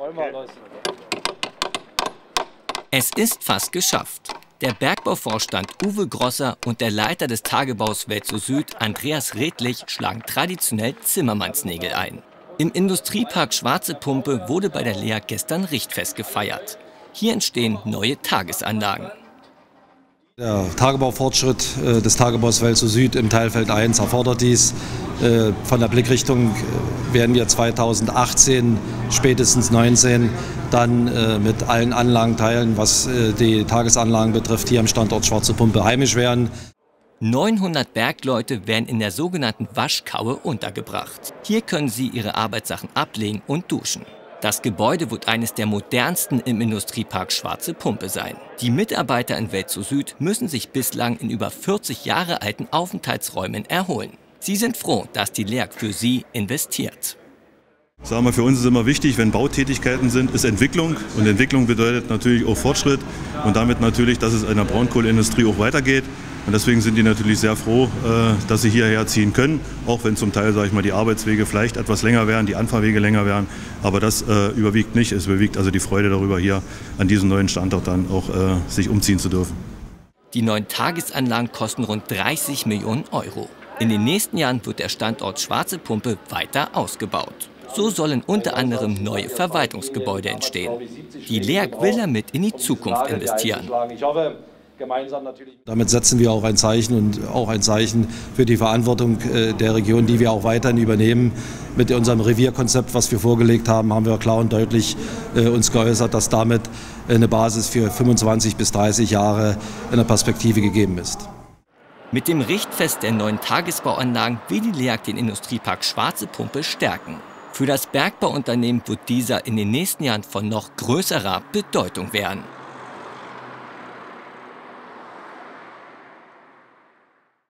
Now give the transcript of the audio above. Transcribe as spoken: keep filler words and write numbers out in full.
Es ist fast geschafft. Der Bergbauvorstand Uwe Grosser und der Leiter des Tagebaus Welzow-Süd, Andreas Redlich, schlagen traditionell Zimmermannsnägel ein. Im Industriepark Schwarze Pumpe wurde bei der L E A gestern Richtfest gefeiert. Hier entstehen neue Tagesanlagen. Der Tagebaufortschritt äh, des Tagebaus Welzow-Süd im Teilfeld eins erfordert dies. Äh, von der Blickrichtung äh, werden wir zweitausendachtzehn, spätestens neunzehn, dann äh, mit allen Anlagenteilen, was äh, die Tagesanlagen betrifft, hier am Standort Schwarze Pumpe heimisch werden. neunhundert Bergleute werden in der sogenannten Waschkaue untergebracht. Hier können sie ihre Arbeitssachen ablegen und duschen. Das Gebäude wird eines der modernsten im Industriepark Schwarze Pumpe sein. Die Mitarbeiter in Welzow-Süd müssen sich bislang in über vierzig Jahre alten Aufenthaltsräumen erholen. Sie sind froh, dass die L E A für sie investiert. Sagen wir, für uns ist immer wichtig, wenn Bautätigkeiten sind, ist Entwicklung. Und Entwicklung bedeutet natürlich auch Fortschritt und damit natürlich, dass es in der Braunkohleindustrie auch weitergeht. Und deswegen sind die natürlich sehr froh, dass sie hierher ziehen können, auch wenn zum Teil, sage ich mal, die Arbeitswege vielleicht etwas länger wären, die Anfahrwege länger wären. Aber das äh, überwiegt nicht. Es überwiegt also die Freude darüber, hier an diesem neuen Standort dann auch äh, sich umziehen zu dürfen. Die neuen Tagesanlagen kosten rund dreißig Millionen Euro. In den nächsten Jahren wird der Standort Schwarze Pumpe weiter ausgebaut. So sollen unter anderem neue Verwaltungsgebäude entstehen. Die L E A will damit in die Zukunft investieren. Damit setzen wir auch ein Zeichen und auch ein Zeichen für die Verantwortung der Region, die wir auch weiterhin übernehmen. Mit unserem Revierkonzept, was wir vorgelegt haben, haben wir klar und deutlich uns geäußert, dass damit eine Basis für fünfundzwanzig bis dreißig Jahre in der Perspektive gegeben ist. Mit dem Richtfest der neuen Tagesbauanlagen will die L E A den Industriepark Schwarze Pumpe stärken. Für das Bergbauunternehmen wird dieser in den nächsten Jahren von noch größerer Bedeutung werden.